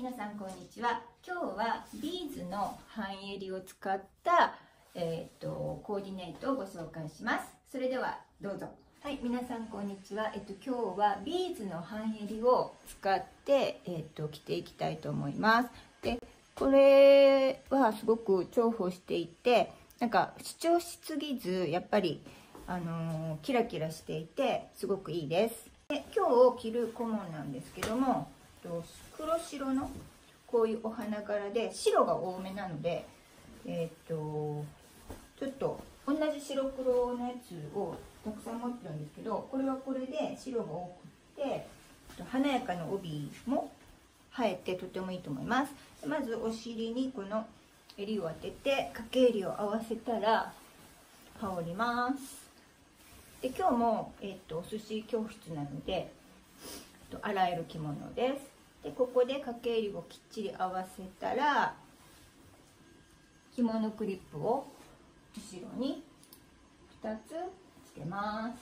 皆さんこんにちは。今日はビーズの半襟を使った、コーディネートをご紹介します。それではどうぞ。はい、皆さんこんにちは。今日はビーズの半襟を使って、着ていきたいと思います。で、これはすごく重宝していて、なんか主張しすぎず、やっぱりキラキラしていてすごくいいです。で、今日着る顧問なんですけども、黒白のこういうお花柄で白が多めなので、ちょっと同じ白黒のやつをたくさん持ってるんですけど、これはこれで白が多くて華やかな帯も映えてとてもいいと思います。まずお尻にこの襟を当てて掛け襟を合わせたら羽織ります。で、今日も、お寿司教室なので洗える着物です。で、ここで掛け襟をきっちり合わせたら紐のクリップを後ろに2つつけます。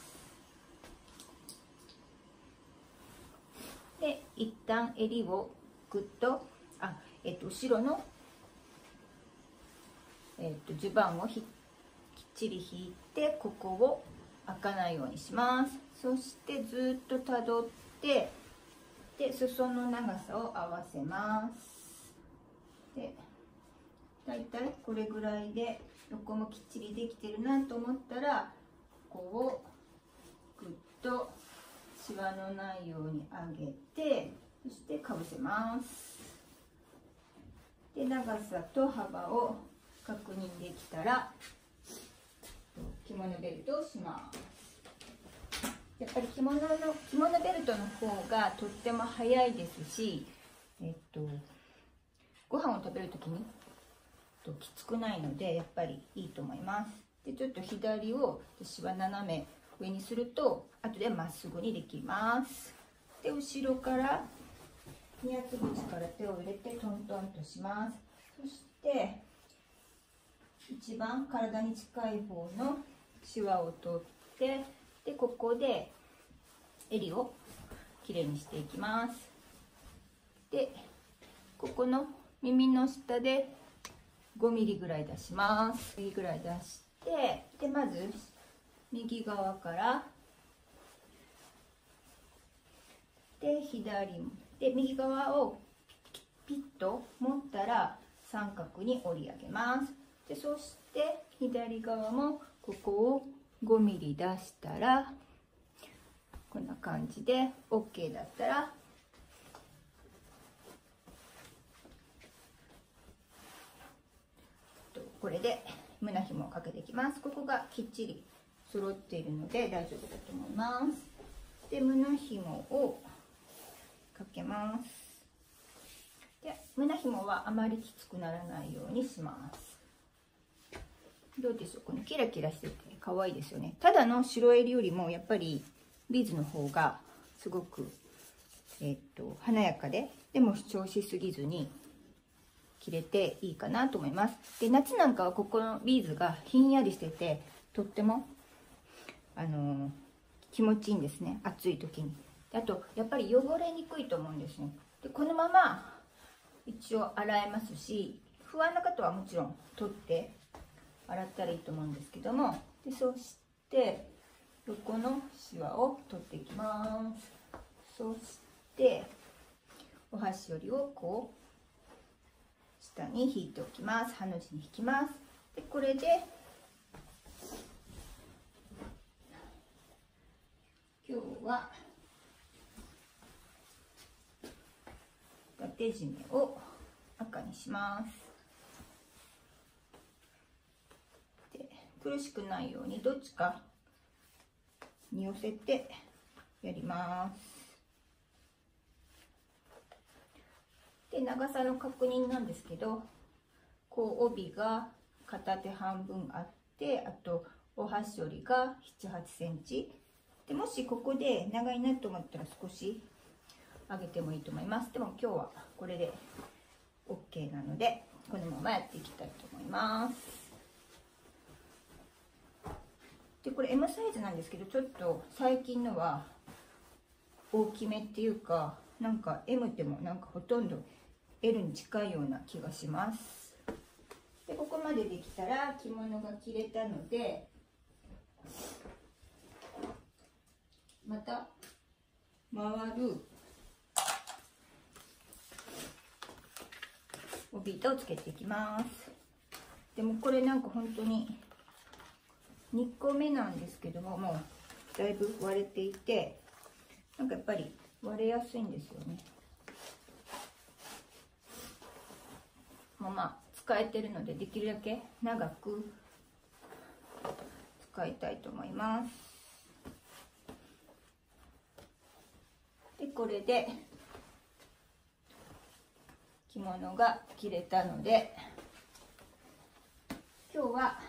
で、一旦襟をぐっと後ろの、襦袢をきっちり引いて、ここを開かないようにします。そしてずっとたどってで、裾の長さを合わせます。で、だいたいこれぐらいで横もきっちりできてるなと思ったら、ここをぐっとシワのないように上げて、そしてかぶせます。で、長さと幅を確認できたら着物ベルトをします。やっぱり着物ベルトの方がとっても早いですし、ご飯を食べるときにきつくないのでやっぱりいいと思います。で、ちょっと左を私は斜め上にすると後でまっすぐにできます。で、後ろから二つ口から手を入れてトントンとします。そして一番体に近い方のシワを取って、で、ここで襟をきれいにしていきます。で、ここの耳の下で5ミリぐらい出します。5ミリぐらい出して、で、まず右側からで左で右側をピッと持ったら三角に折り上げます。で、そして左側もここを5ミリ出したらこんな感じで OK だったらこれで胸紐をかけていきます。ここがきっちり揃っているので大丈夫だと思います。で、胸紐をかけます。で、胸紐はあまりきつくならないようにします。どうでしょう、このキラキラしてて可愛いですよね。ただの白襟よりもやっぱりビーズの方がすごく、華やかでも主張しすぎずに着れていいかなと思います。で、夏なんかはここのビーズがひんやりしててとっても気持ちいいんですね、暑い時に。あとやっぱり汚れにくいと思うんですね。で、このまま一応洗えますし、不安な方はもちろん取って洗ったらいいと思うんですけども、で、そして横のシワを取っていきます。そしてお箸よりをこう下に引いておきます。ハの字に引きます。で、これで今日は縦締めを赤にします。で、苦しくないようにどっちかに寄せてやります。で、長さの確認なんですけど、こう帯が片手半分あって、あとお箸折りが7、8センチで、もしここで長いなと思ったら少し上げてもいいと思います。でも今日はこれで OK なのでこのままやっていきたいと思います。で、これ M サイズなんですけど、ちょっと最近のは大きめっていうか、なんか M でもなんかほとんど L に近いような気がします。でここまでできたら着物が着れたので、また回る帯糸をつけていきます。でもこれなんか本当に2個目なんですけども、もうだいぶ割れていて、なんかやっぱり割れやすいんですよね。もうまあ使えてるので、できるだけ長く使いたいと思います。でこれで着物が着れたので、今日は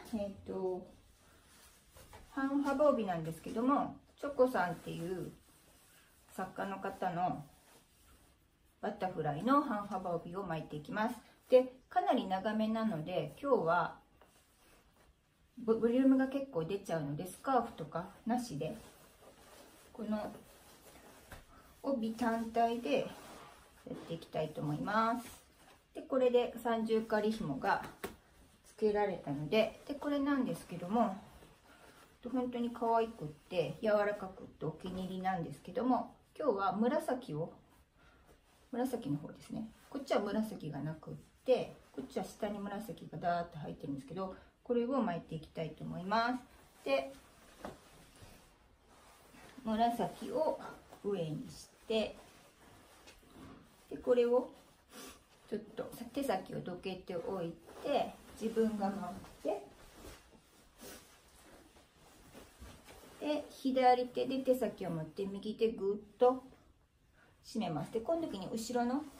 半幅帯なんですけども、チョコさんっていう作家の方のバタフライの半幅帯を巻いていきます。でかなり長めなので、今日はボリュームが結構出ちゃうので、スカーフとかなしでこの帯単体でやっていきたいと思います。でこれで三重仮紐がつけられたので、これなんですけども、本当に可愛くって柔らかくってお気に入りなんですけども、今日は紫の方ですね。こっちは紫がなくって、こっちは下に紫がダーッと入ってるんですけど、これを巻いていきたいと思います。で紫を上にして、でこれをちょっと手先をどけておいて、自分が回って、で左手で手先を持って右手ぐっと締めます。でこの時に後ろの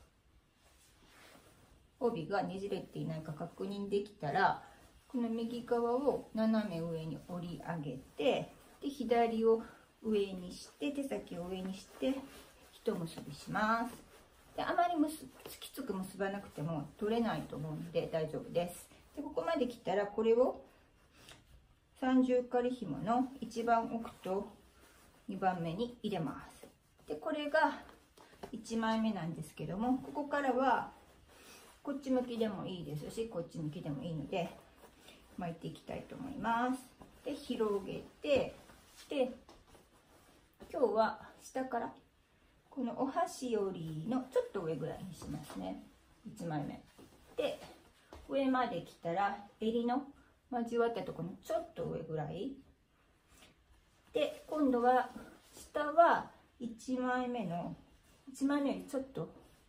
帯がねじれていないか確認できたら、この右側を斜め上に折り上げて、で左を上にして手先を上にして一結びします。であまりきつく結ばなくても取れないと思うので大丈夫です。でここまで来たら、これを三重仮紐の一番奥と2番目に入れます。でこれが1枚目なんですけども、ここからはこっち向きでもいいですし、こっち向きでもいいので巻いていきたいと思います。で広げて、で今日は下からこのお箸よりのちょっと上ぐらいにしますね。1枚目で上まで来たら、襟の交わったところのちょっと上ぐらいで、今度は下は1枚目よりちょっと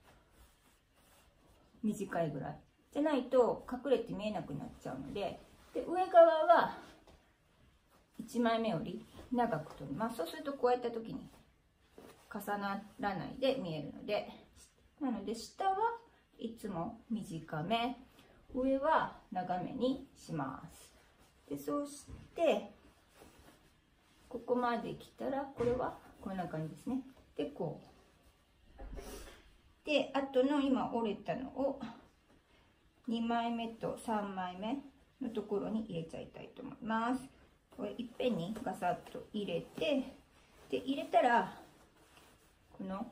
短いぐらいじゃないと隠れて見えなくなっちゃうので、上側は1枚目より長く取ります。そうするとこうやった時に重ならないで見えるので、なので下はいつも短め、上は長めにします。でそうしてここまで来たら、これはこんな感じですね。でこうで、あとの今折れたのを2枚目と3枚目のところに入れちゃいたいと思います。これいっぺんにガサッと入れて、で入れたらこの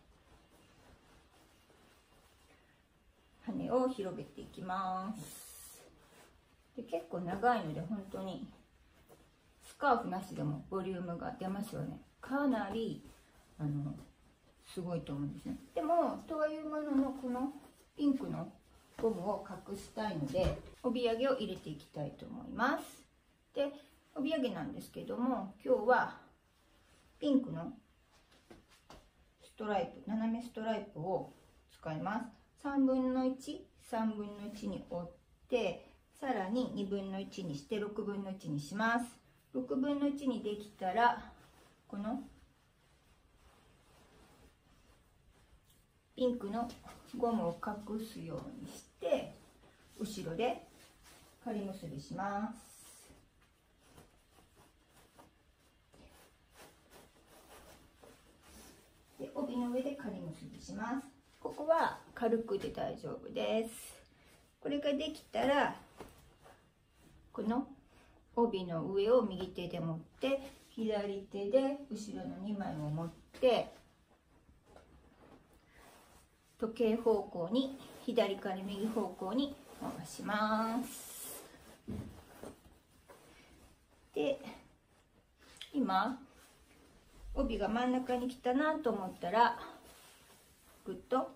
羽を広げていきます。で結構長いので、本当にスカーフなしでもボリュームが出ますよね。かなりすごいと思うんですね。でもとはいうものの、このピンクのゴムを隠したいので、帯揚げを入れていきたいと思います。で帯揚げなんですけども、今日はピンクのストライプ、斜めストライプを使います。3分の1、3分の1に折って、さらに2分の1にして6分の1にします。6分の1にできたら、このピンクのゴムを隠すようにして後ろで仮結びします。で帯の上で仮結びします。ここは軽くで大丈夫です。これができたら、この帯の上を右手で持って、左手で後ろの2枚を持って、こ時計方向に、左から右方向に回します。で、今帯が真ん中に来たなと思ったらぐっと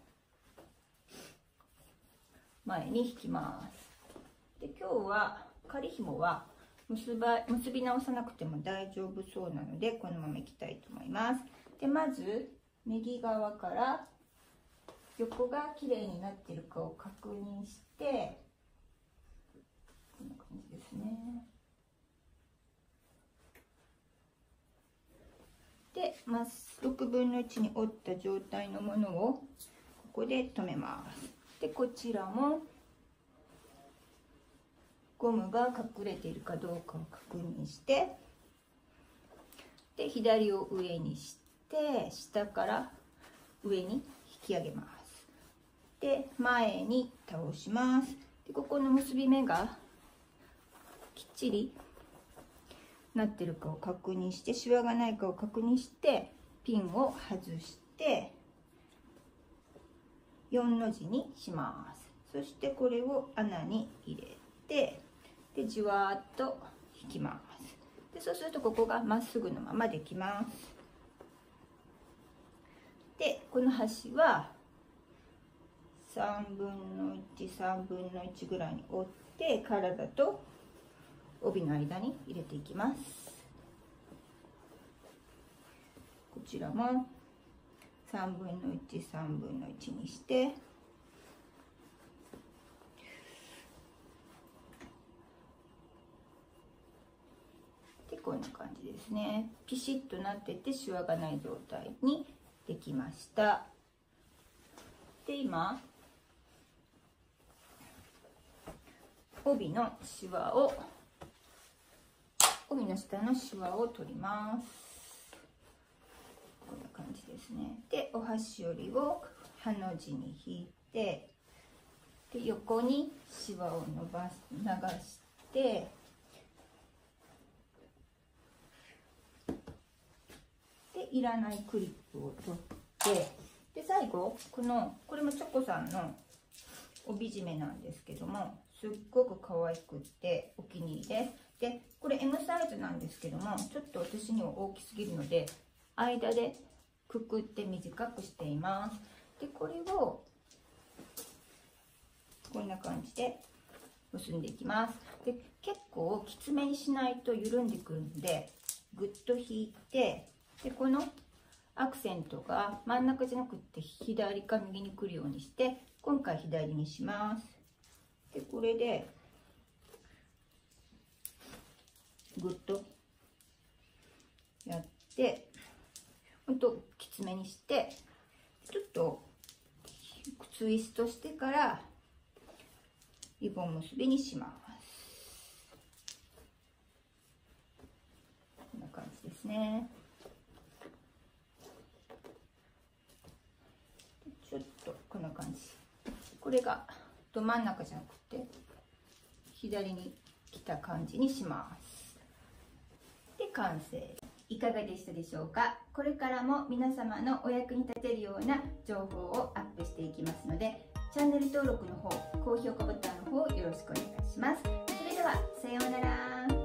前に引きます。で、今日は仮紐は結び直さなくても大丈夫そうなので、このままいきたいと思います。で、まず右側から横がきれいになっているかを確認して、こんな感じですね。で、6分の1に折った状態のものをここで留めます。で、こちらもゴムが隠れているかどうかを確認して、で、左を上にして下から上に引き上げます。で、前に倒します。で、ここの結び目がきっちりなってるかを確認して、シワがないかを確認して、ピンを外して4の字にします。そしてこれを穴に入れて、で、じわーっと引きます。で、そうするとここがまっすぐのままできます。で、この端は3分の1、3分の1ぐらいに折って、体と帯の間に入れていきます。こちらも3分の1、3分の1にして、で、こんな感じですね。ピシッとなっててシワがない状態にできました。で、今帯のシワを、帯の下のシワを取ります。こんな感じですね。で、お箸折りをハの字に引いて、で、横にシワを流して、で、いらないクリップを取って、で、最後これもチョコさんの帯締めなんですけども、すっごく可愛くってお気に入りです。で、これ M サイズなんですけども、ちょっと私には大きすぎるので間でくくって短くしています。で、これをこんな感じで結んでいきます。で、結構きつめにしないと緩んでくるので、ぐっと引いて、で、このアクセントが真ん中じゃなくって左か右に来るようにして、今回左にします。で、これでぐっとやって、ほんときつめにして、ちょっとツイストしてからリボン結びにします。こんな感じですね。ちょっとこんな感じ。これがど真ん中じゃなくて左に来た感じにします。で、完成。いかがでしたでしょうか。これからも皆様のお役に立てるような情報をアップしていきますので、チャンネル登録の方、高評価ボタンの方よろしくお願いします。それではさようなら。